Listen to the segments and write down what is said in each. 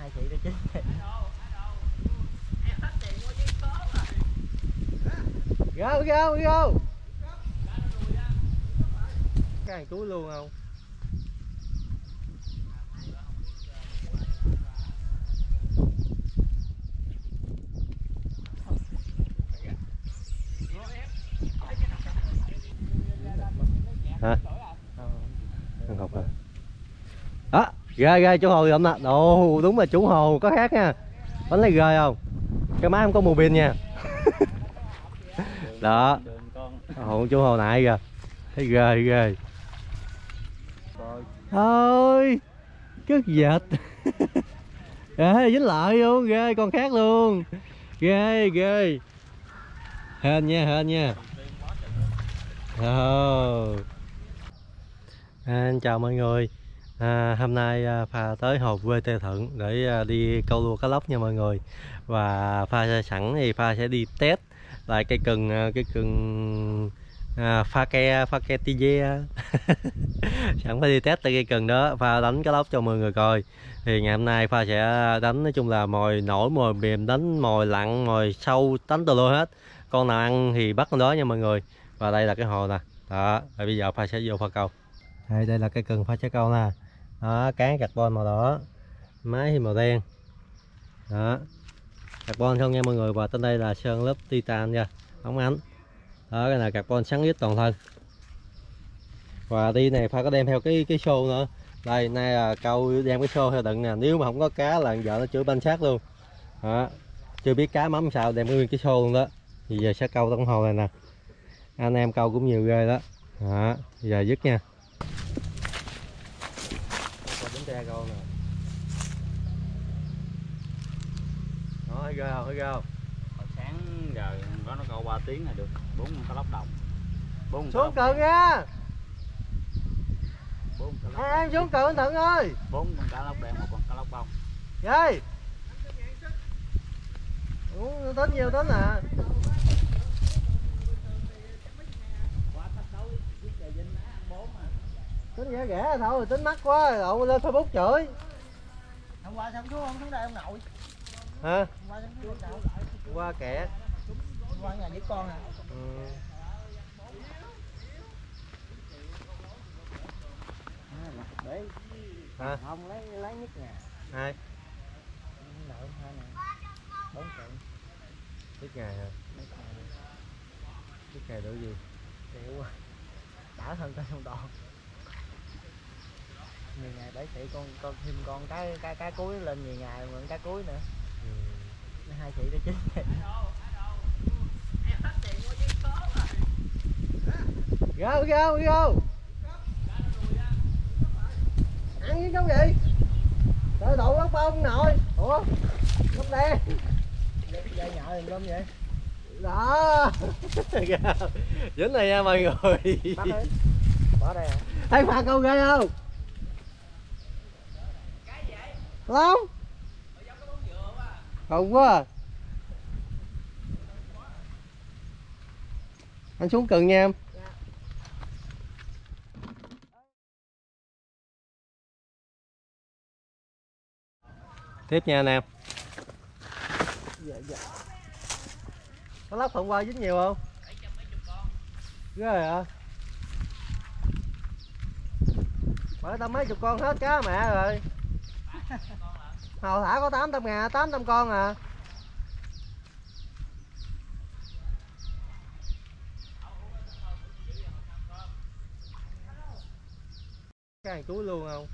hai chị đó chính. Go go go. Cái hàng túi luôn không? Hả? Không học hả? Đó, ghê ghê chú Hồ giùm nè. Ồ, đúng là chú Hồ có khác nha. Bánh này ghê không? Cái máy không có mùa pin nha. Đó. Hồ chú Hồ nãy kìa. Thấy ghê ghê. Thôi, cất vịt. Ê, dính lại luôn, ghê con khác luôn. Ghê ghê. Hên nha, hên nha. Chào mọi người. Hôm nay Pha tới hồ quê Tê Thuận để đi câu lua cá lóc nha mọi người. Và Pha sẵn thì Pha sẽ đi test lại cây cần pha ke tia. Sẵn phải đi test tại cây cần đó, Pha đánh cá lóc cho mọi người coi. Thì ngày hôm nay Pha sẽ đánh, nói chung là mồi nổi, mồi mềm, đánh mồi lặn, mồi sâu, đánh từ lô hết. Con nào ăn thì bắt con đó nha mọi người. Và đây là cái hồ nè. Đó, và bây giờ Pha sẽ vô Pha câu. Đây là cây cần Pha sẽ câu nè. Đó, cán carbon màu đỏ, máy thì màu đen. Đó, carbon không nha mọi người. Và trên đây là sơn lớp titan nha, ống ánh. Đó, cái này carbon sáng ít toàn thân. Và đi này Pha có đem theo cái xô nữa. Đây, nay là câu đem cái xô theo đựng nè. Nếu mà không có cá là vợ nó chửi banh xác luôn. Đó, chưa biết cá mắm sao đem nguyên cái xô luôn đó. Thì giờ sẽ câu trong hồ này nè. Anh em câu cũng nhiều ghê đó. Đó, giờ dứt nha. Còn bánh tre câu nè. Đó, thấy ghê không, thấy ghê không? Hồi sáng giờ có nó câu 3 tiếng là được 4 con cá lóc đồng. 4 Xuống cần nha. 4 cá lóc. Em xuống cần anh Thuận ơi. 4 con cá lóc đen, 1 con cá lóc bông. Vậy. Tính nhiều tính à. Tính rẻ rẻ thôi, tính mắc quá rồi lên Facebook chửi. Hôm qua sao không xuống đây ông nội? Hả? Hôm qua sao xuống đây đâu? Qua kẹt. Hôm qua nhà với con à. Để Hả? không lấy nhất nè. Hai. Nợ 2 nè. 4 triệu. Biết ngày hả? Biết ngày đủ gì? Triệu. Đã hơn tay không đòn. 10 ngày 7 tỷ con thêm con cá cuối lên 10 ngày mượn cá cuối nữa. Hai chị đó chính. Go go go. Ăn với con gì? Trời đậu bắt bông nội. Ủa? Không đen. Dây nhợ thì không vậy? Đó. Dính này nha mọi người. Bỏ đây hả? Thấy Pha câu ghê không? Không? Không quá à. Anh xuống cần nha em. Tiếp nha anh em. Dạ. Có lóc hôm qua dính nhiều không? Ghê hả? Bởi tao mấy chục con hết cá mẹ rồi. Hồ thả có 800 con à. Cái hàng túi luôn không?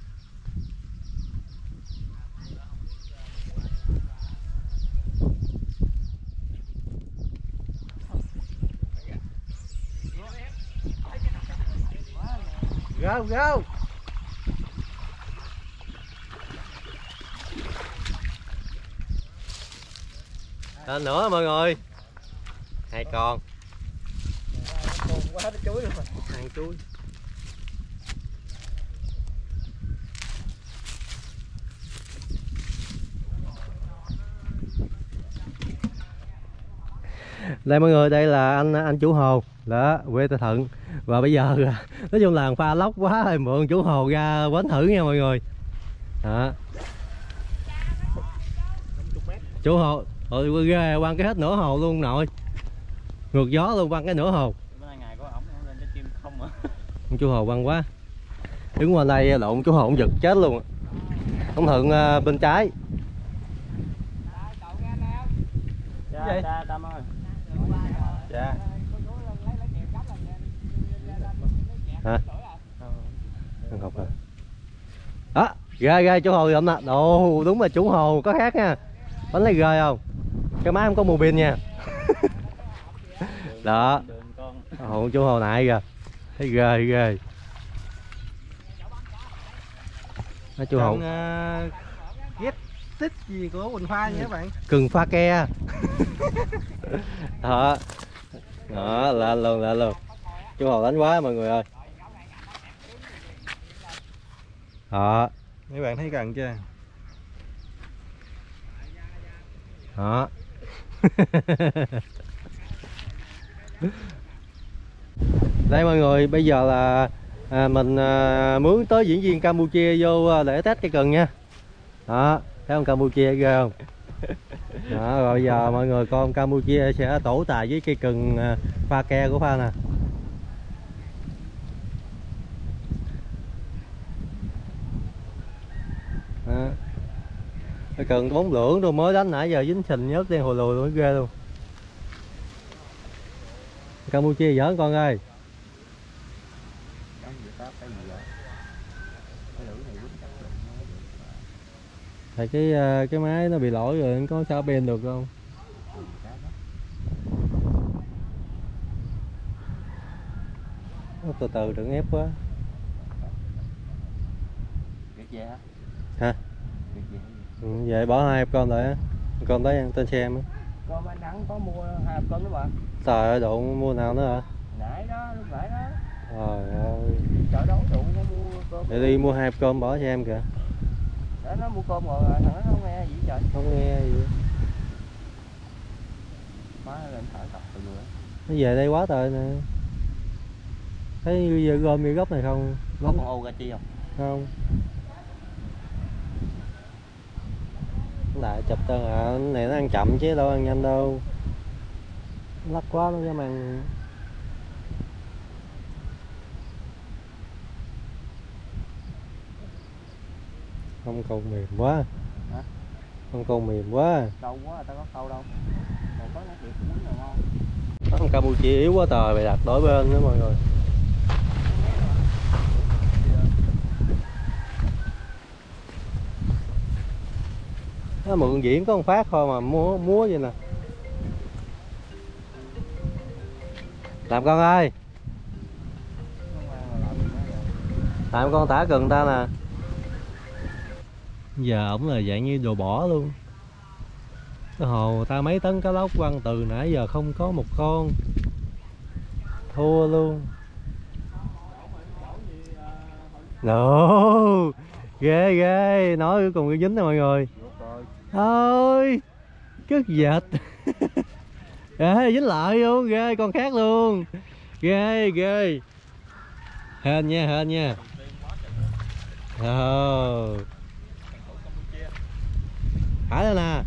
Go go. Lên nữa mọi người. 2 con. Quá nó chuối luôn. Ăn chuối. Đây mọi người, đây là anh chủ hồ đó, quê Tê Thuận. Và bây giờ nói chung là Pha lóc quá rồi, mượn chủ hồ ra bến thử nha mọi người. Đó. Chủ hồ ghê, quăng cái hết nửa hồ luôn nội, ngược gió luôn, quăng cái nửa hồ. Bữa nay ngày có ổng lên cái chim không à. Chú hồ quăng quá, đứng qua đây lộn chú hồ cũng giật chết luôn. Ông Thượng bên trái. Dạ, Tâm ơi. Dạ. Hả? Học rồi. Đó, ghê chú hồ vậy nè. Đồ đúng là chú hồ có khác nha. Bánh lấy ghê không? Cái máy không có mua pin nha. Đó. Hồ chú hồ nại kìa. Thấy ghê. Đó, chú hồ. Ghét tích gì của Quỳnh Pha nha các bạn. Cừng pha ke. Đó. Đó, lên luôn. Chú hồ đánh quá mọi người ơi. Đó. Mấy bạn thấy gần chưa? Đó. Đây mọi người, bây giờ là mình mướn tới diễn viên Campuchia vô để test cây cần nha. Đó, thấy ông Campuchia ghê không? Đó, rồi bây giờ mọi người con Campuchia sẽ tổ tài với cây cần pha ke của Pha nè. Đó. Cây cần 4 lưỡng rồi mới đánh nãy giờ dính sình nhớt đen hồi lùi luôn, ghê luôn. Campuchia giỡn con ơi. Tại cái máy nó bị lỗi rồi, có xả pin được không? Từ từ đừng ép quá. Hả? Vậy bỏ 2 con lại á. Con tới ăn trên xe em á. Con anh Đăng có mua 2 con nữa bà. Trời ơi, độ mua nào nữa hả? Nãy đó, lúc nãy đó. Trời ơi. Chợ đấu trụ nó mua cơm. Để đi mua 2 cơm bỏ cho em kìa. Đó, nó mua cơm rồi, thằng nó không nghe gì trời. Không nghe gì. Má lên thở tập từ người. Nó về đây quá trời nè. Thấy gom như gốc này không? Có con ô ra chi không? Không. Lại chụp tao à, này nó ăn chậm chứ đâu ăn nhanh đâu. Lắc quá nó dám ăn. Không câu mềm quá. Hả? Không câu mềm quá. Đâu quá, tao có câu đâu. Còn có nó kiểu cuốn nào ngon. Con Campuchia yếu quá trời, bày đặt đổi bên nữa mọi người. Nó mượn diễn có một phát thôi mà múa vậy nè. Làm con ơi. Làm con tả cần ta nè. Giờ ổng là dạng như đồ bỏ luôn. Cái hồ ta mấy tấn cá lóc quăng từ nãy giờ không có một con. Thua luôn. Nổ. Ghê, nói cuối cùng cái dính nè mọi người. Thôi cứt vịt. Ê, dính lại luôn, ghê, con khác luôn. Ghê. Hên nha. Thả lên nè.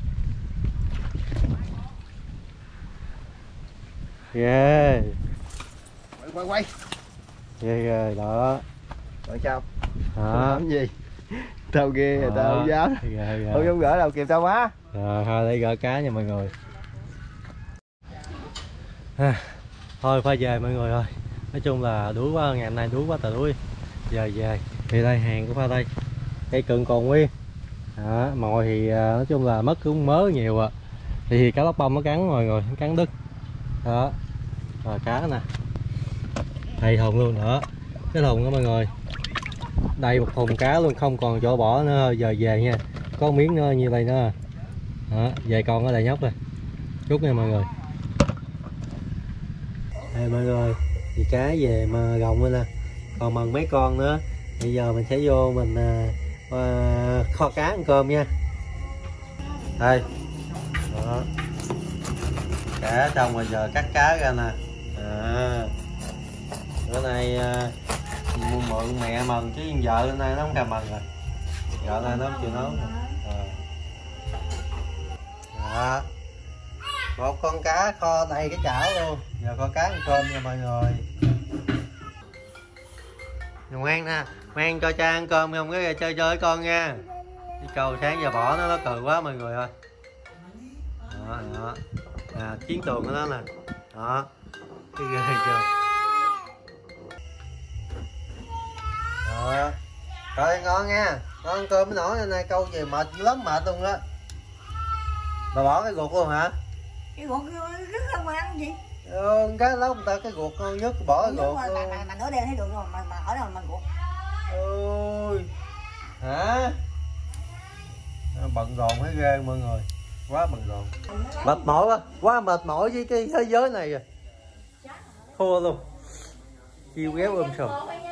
Ghê. Quay. Ghê đó. Rồi sao? Đó. Làm gì? Tao ghê rồi, tao không dám. Ghê. Không dám gỡ đâu, kịp tao má. Rồi thôi lấy gỡ cá nha mọi người. Thôi phải về mọi người ơi. Nói chung là đuối quá, ngày hôm nay đuối quá trời đuối. Giờ về. Thì đây hàng của Pha đây. Cây cần còn nguyên. Đó, mồi thì nói chung là mất cũng mớ nhiều à. Thì cá lóc bông nó cắn mọi người, nó cắn đứt. Đó. Rồi cá nè. Đầy thùng luôn nữa. Cái thùng đó mọi người. Đây một thùng cá luôn, không còn chỗ bỏ nữa. Giờ về nha. Có miếng nữa như đây nữa. Đó, về con ở đây nhóc rồi. Chút nha mọi người. Đây mọi người, thì cá về mà gồng nữa nè. Còn mần mấy con nữa. Bây giờ mình sẽ vô mình kho cá ăn cơm nha. Đây. Đó. Cá xong rồi giờ cắt cá ra nè. Bữa nay mượn mẹ mần chứ vợ hôm nay nó không thèm mần rồi. Vợ nay nó không chịu nấu. Một con cá kho đầy cái chảo luôn. Giờ kho cá ăn cơm nha mọi người. Ngoan nè, ngoan cho cha ăn cơm không cái chơi chơi với con nha. Đi cầu sáng giờ bỏ nó cười quá mọi người ơi. Đó, đó. À, chiến tường của nó nè. Đó. Cái ghê chưa. Đó. Rồi ngon nha. Con ăn cơm mới nổi hôm nay câu về mệt dữ lắm, mệt luôn á. Bà bỏ cái ruột luôn hả? Cái ruột rất không mà ăn gì. Cái đó người ta cái ruột ngon nhất bỏ cái ruột luôn. Mà nửa đêm thấy được rồi mà ở đâu mà ruột. Ôi. Hả? Bận rộn thấy ghê mọi người. Quá bận rộn. Mệt mỏi quá mệt mỏi với cái thế giới này rồi. Thua luôn. Chiêu ghéo sùm.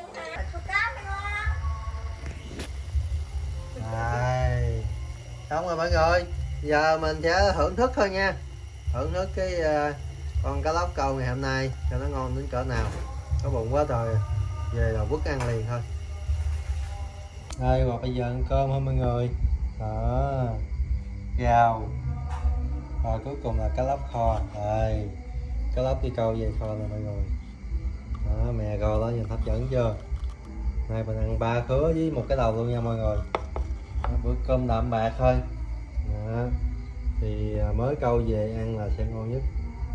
Đây. Xong rồi mọi người. Giờ mình sẽ thưởng thức thôi nha. Thưởng thức cái con cá lóc câu ngày hôm nay cho nó ngon đến cỡ nào. Có bụng quá rồi. Về là quất ăn liền thôi. Đây, và bây giờ ăn cơm thôi mọi người. Đó. Rau. Rồi cuối cùng là cá lóc kho. Đây. Cá lóc đi câu về kho nè mọi người. Đó, mè gò đó nhìn hấp dẫn chưa. Nay mình ăn 3 khứa với một cái đầu luôn nha mọi người. Đó, bữa cơm đạm bạc thôi. Đó. Thì mới câu về ăn là sẽ ngon nhất.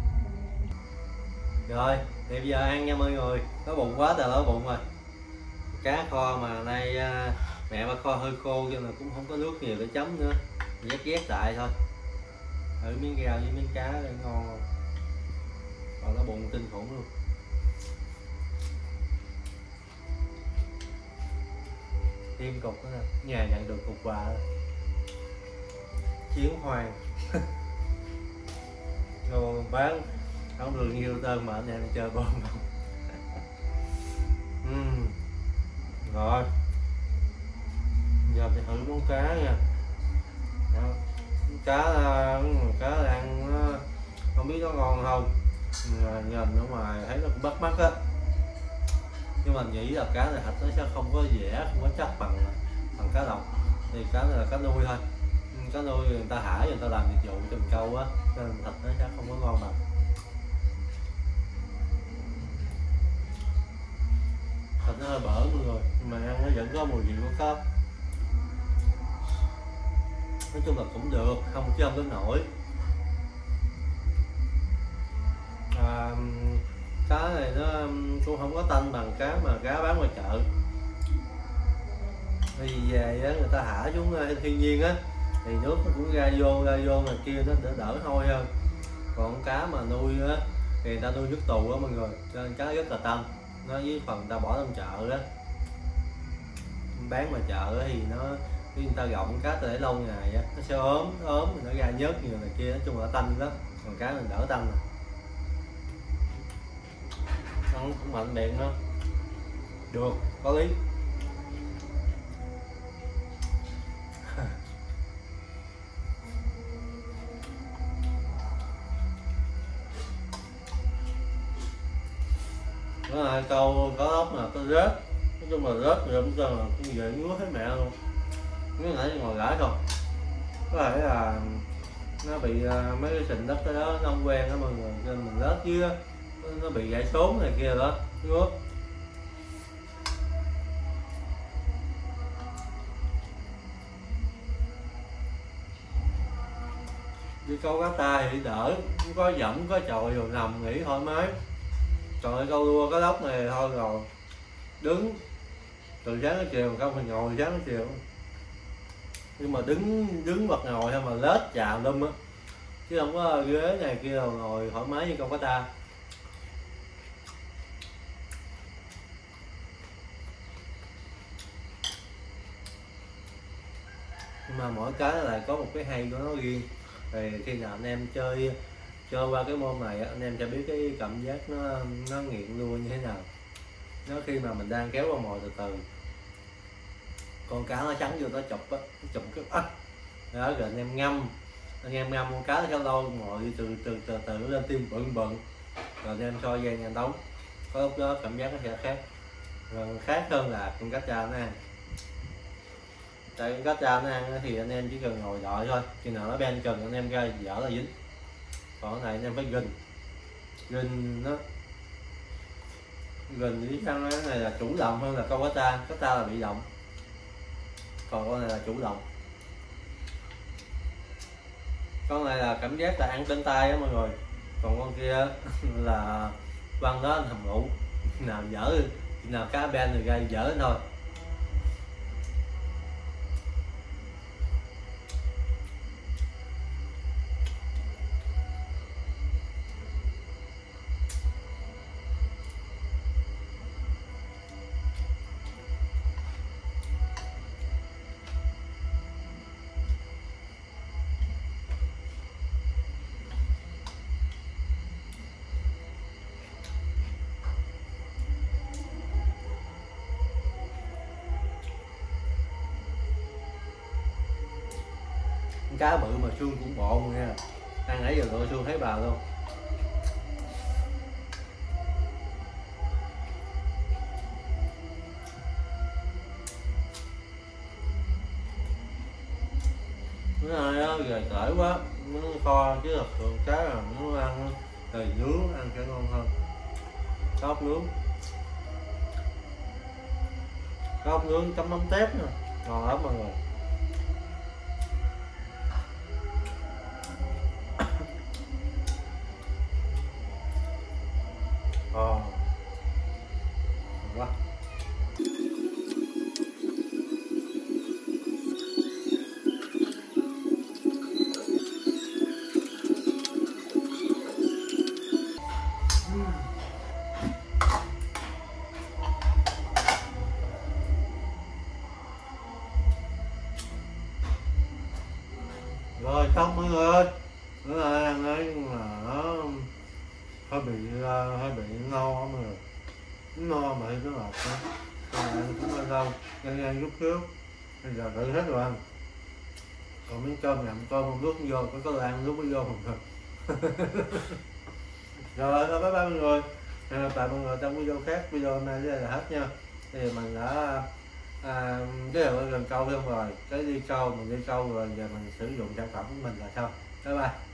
Rồi thì bây giờ ăn nha mọi người. Có bụng quá trời đói bụng rồi. Cá kho mà nay mẹ bà kho hơi khô cho nên cũng không có nước nhiều để chấm nữa, vét đại thôi. Thử miếng rau với miếng cá để ngon không. Còn nó bụng kinh khủng luôn. Thêm cục nữa nè, nhà nhận được cục quà chiến hoàng. Ngon bán không được nhiều tên mà anh em chơi bom không. Rồi giờ thì thử món cá nha. Đó. Cá là ăn nó, không biết nó ngon không, nhìn ở ngoài thấy nó cũng bắt mắt á, nhưng mà nghĩ là cá này thịt nó sẽ không có dẻ, không có chắc bằng cá lọc. Thì cá này là cá nuôi thôi, cá nuôi người ta thả người ta làm dịch vụ trồng câu á, nên thịt nó sẽ không có ngon bằng. Thịt nó hơi bở mọi người, nhưng mà ăn nó vẫn có mùi vị của cá. Nói chung là cũng được, không chứ không đến nổi. Cá này nó cũng không có tanh bằng cá mà cá bán ngoài chợ. Thì về người ta thả xuống thiên nhiên á, thì nước nó cũng ra vô này kia nó đỡ hôi hơn. Còn cá mà nuôi á thì người ta nuôi nước tù á mọi người, cho nên cá rất là tanh. Nó với phần người ta bỏ trong chợ á, bán ngoài chợ thì nó khi người ta gọng cá để lâu ngày á, nó sẽ ốm nó ra nhớt nhiều này kia, nói chung là tanh lắm. Còn cá mình đỡ tanh nè, ăn cũng mạnh miệng đó, được, có lý. Đó là câu có ốc là có rớt, nói chung là rớt rồi cũng là cũng về ngứa hết mẹ luôn. Nếu nãy ngồi gãi không, có thể là nó bị mấy cái sình đất đó nó không quen đó mọi người, nên mình rớt dưới nó bị gãy sốn này kia đó, ngứa. Đi câu cá ta thì đỡ, cũng có dẫm có chồi rồi nằm nghỉ thoải mái. Còn cái câu đua cá lóc này thôi rồi đứng từ sáng đến chiều, không phải ngồi sáng đến chiều. Nhưng mà đứng bật ngồi hay mà lết chạm lum á, chứ không có ghế này kia rồi ngồi thoải mái như câu cá ta. Nhưng mà mỗi cái lại có một cái hay của nó riêng. Thì khi nào anh em chơi qua cái môn này anh em sẽ biết cái cảm giác nó nghiện đua như thế nào. Nó khi mà mình đang kéo qua mồi từ từ, con cá nó trắng vô nó chụp á, nó chụp cái đó, rồi anh em ngâm con cá nó lâu ngồi từ từ nó lên tim bận rồi anh em soi dây anh đóng, có lúc đó cảm giác nó sẽ khác. Rồi khác hơn là con cá tra nó ăn. Tại con cá tra nó ăn thì anh em chỉ cần ngồi đợi thôi, khi nào nó ben cần anh em ra dở là dính. còn cái này anh em phải gình nó gình đi sang cái này là chủ động hơn là câu cá ta là bị động, còn con này là chủ động. Con này là cảm giác là ăn trên tay á mọi người, còn con kia là văn đó thầm ngủ nào dở, nào cá ben rồi ra dở thôi. Cá bự mà xương cũng bộn nha, ăn nãy giờ lựa xương thấy bà luôn. Cái này á gầy tởi quá, nó kho chứ thật thường cá là nó ăn rồi nướng ăn sẽ ngon hơn. Cóc nướng chấm mắm tép nè, ngon lắm mọi người. Quá. Rồi xong mọi người ơi, bữa nay ăn ấy là nó hơi bị no mọi người, no mà nó ngọt nữa, ăn cũng hơi lâu, ăn chút trước, bây giờ tự hết rồi ăn. Còn miếng cơm nhậm cơm một lúc vô, có ăn lúc mới vô không thôi. Rồi thôi bye bye mọi người, hẹn gặp lại mọi người trong video khác. Video hôm nay đây là hết nha. Thì mình đã giới thiệu gần câu luôn rồi, cái đi câu mình đi câu rồi giờ mình sử dụng sản phẩm của mình là xong. Bye bye.